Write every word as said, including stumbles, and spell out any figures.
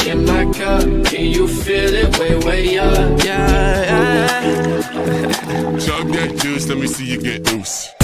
in my cup. Can you feel it? Way, way up. Yeah, yeah. Chug that juice, let me see you get loose.